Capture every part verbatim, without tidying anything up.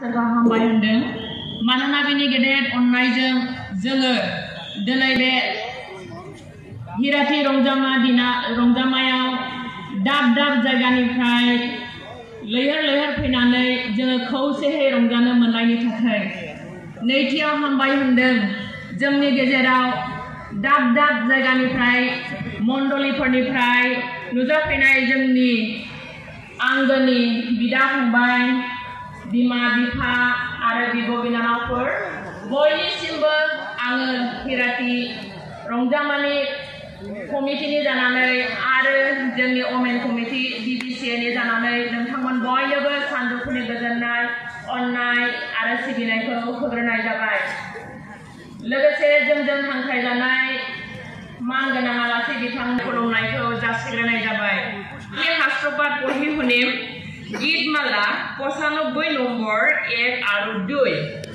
सोरबा हामबाय होनदों मानोना बेनि गेदेर अननायजों जोङो दिनै बे हिराति रंजामा दिना रंजामायाव दाब दाब जायगानिफ्राय लैहोर लैहोर फैनानै जोङो खौसेयै रंजानो मोननायनि थाखाय नैथियाव हामबाय होनदों जोंनि गेजेराव दाब दाब जायगानिफ्राय मण्डलिफोरनिफ्राय नुजाफैनाय जोंनि आंगोनि बिदा फंबाय बिमा बिफा आरो बिब' बिनानावफोर बयनिसिमबो आङो हिराति रंजामानि कमिटिनि जानानै आरो जोंनि अमेन कमिटि डिबिसिएनि जानानै नोंथांमोन बयनोबो सानजौफुनि गोजोननाय अननाय आरो सिबिनायखौ होग्रोनाय जाबाय। लोगोसे जोंजों हांख्रायजानाय मानगोनां आलासि बिथां खुलुमनायखौ जासिग्रोनाय जाबाय। बे राष्ट्रपात पढ़ी हुनिम गीत माला पचानब्बई नम्बर एक आरो दुई।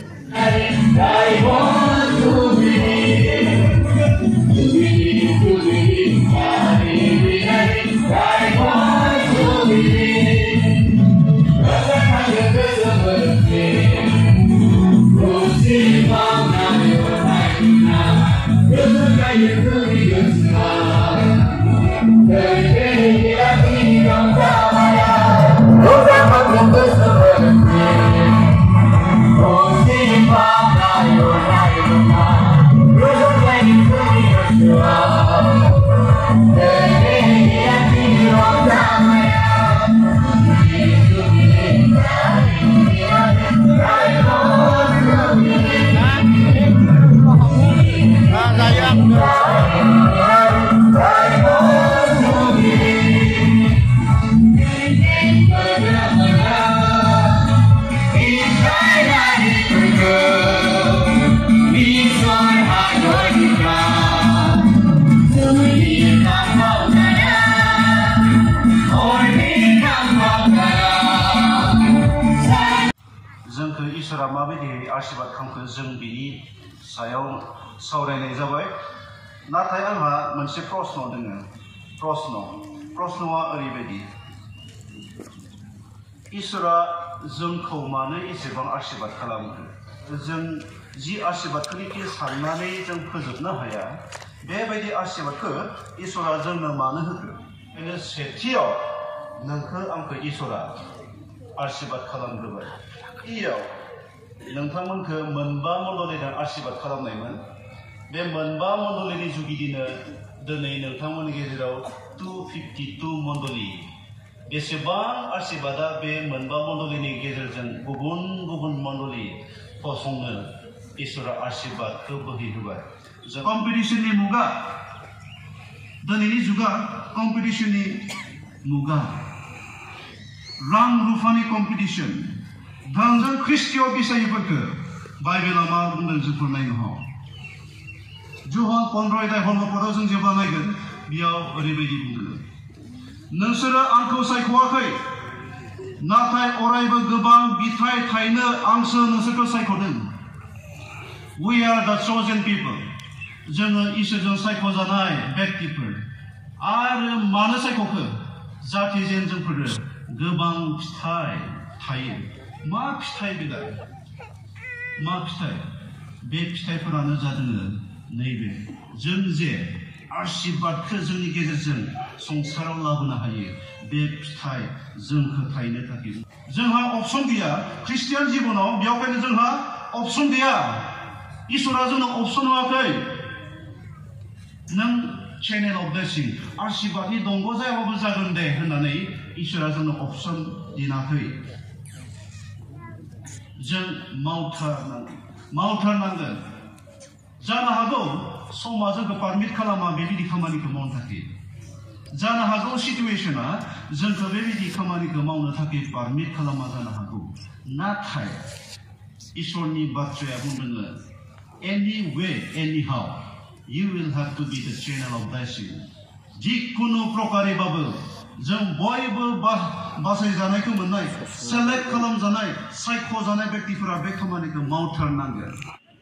जोंखौ इसोरा माबायदि आशीर्बाद खालामखो जों बिनि सायाव सावरायनाय जाबाय। नाथाय आंहा मोनसे प्रश्न दोङो। प्रश्न प्रश्नआ ओरैबायदि इसोरा जोंखौ मानो एसेबां आशीर्बाद खालामखो? जों जि आशीर्बादखौनोखि साननानै जों फोजोबनो हाया बेबायदि आशीर्बादखौ इसोरा जोंनो मानो होखो? बेनो सेथियाव नोंखौ आंखौ इसोरा आशीर्बाद खालामग्रोबाय। इयाव नोंथांमोनखौ मोनबा मण्डलिजों आशीर्बाद खालामनायमोन। बे मोनबा मण्डलिनि जुगिदिनो दिनै नोंथांमोननि गेजेराव टू फिफ्टी टू मण्डलि बेसेबां आशीर्बादा बे मोनबा मण्डलिनि गेजेरजों गुबुन गुबुन मण्डलि फसंनो इसोरा आशीर्बादखौ बोहैहोबाय। कम्पिटिशननि मुगा दिनैनि जुगा कम्पिटिशननि मुगा रां रुफानि कम्पिटिशन धोनजों ख्रिस्टीय बिसायफोरखौ बाइबेला मा बुंदों जोंफोर नायनो ह जहान पन्द्र अध्याय हलफोराव जों जेब्ला नायगोन बेयाव ओरैबायदि बुंदों नोंसोरो आंखौ सायख'वाखै नाथाय अरायबो गोबां बिथाइ थायनो आंसो नोंसोरखौ सायख'दों। We are the chosen people। जोङो इसोरजों सायख'जानाय व्यक्तिफोर। आरो मानो सायख'खो? जाहाथे जेन जोंफोरो गोबां फिथाइ थायो। मा फिथाइ बेलाय? मा फिथाइ? बे फिथाइफोरानो जादों नैबे जों जे आशीर्बादखौ जोंनि गेजेरजों संसाराव लाबोनो हायो बे फिथाइ जोंखौ थायनो थाखाय जोंहा अपसन गैया। ख्रिस्टियान जिबनाव बेयावखायनो जोंहा अपसन गैया। इसोरा जोंनो अपसन होआखै। नों चेनेल अफ ब्लेसिं आशीर्बादनि दंग जायाबाबो जागोन दे होननानै इसोरा जोंनो अपसन दिनाखै। जों मावथारनांगोन मावथारनांगोन। जानो हागौ समा जोंखौ पारमिट खालामा बेबायदि खामानिखौ मावनो थाखाय। जानो हागौ सिटुएशना जोंखौ बेबायदि खामानिखौ मावनो थाखाय पारमिट खालामा जानो हागौ। नाथाय इसोरनि बाथ्राया बुंदों anyway anyhow you will have to be the channel of blessing। जिखुनु प्रकारेबाबो जों बयबो बासायजानायखौ मोननाय सेलेक्ट खालामजानाय सायख'जानाय व्यक्तिफोरा बे खामानिखौ मावथारनांगोन।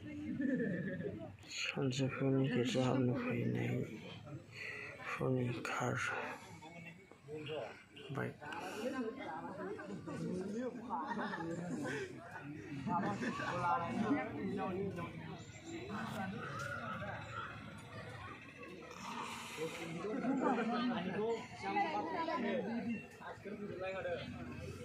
सानजौफुनि गेजेर हाबनो फैनाय फुंनि car bike Ini kok yang tempat ini. Askar gitu lah ada.